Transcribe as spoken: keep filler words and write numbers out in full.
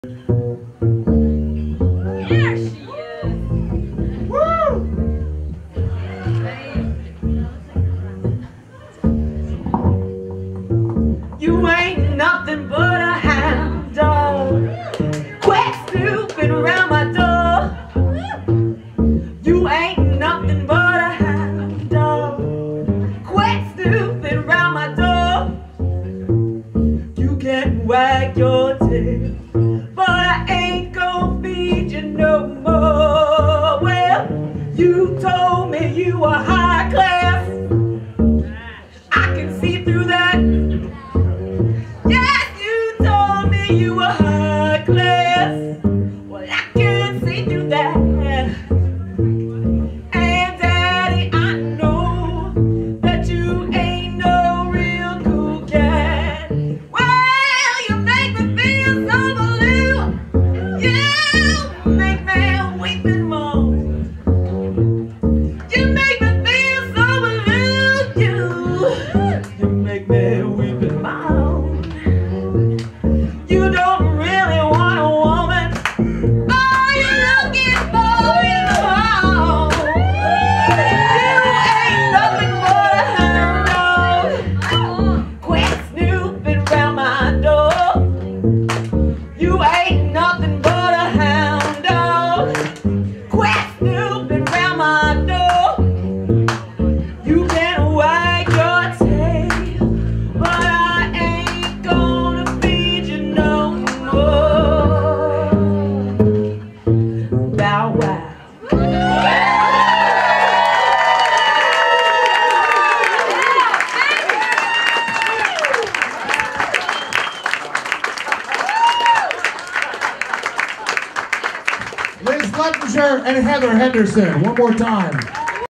There she is. Woo! You ain't nothing but a hound dog. Quit snooping around my door. You ain't nothing but a hound dog. Quit snooping around my door. You can wag your tail, but I ain't gonna feed you no more. Well, you told me you were high class. I can see through that. Yes, you told me you were high class. Well, I can see through that. And Daddy, I know that you ain't no real cool cat. Well, you make me feel so blue. You make me weep and moan. You make me feel so blue. You, you make me weep and moan. You don't really want a woman. All you're looking for is a home. You ain't nothing but a hound dog. Quit snooping round my door. You ain't nothing but a hound dog. Quit snooping round my door. You can wag your tail, but I ain't gonna feed you no more. Bow wow. Liz Lettinger and Heather Henderson, one more time.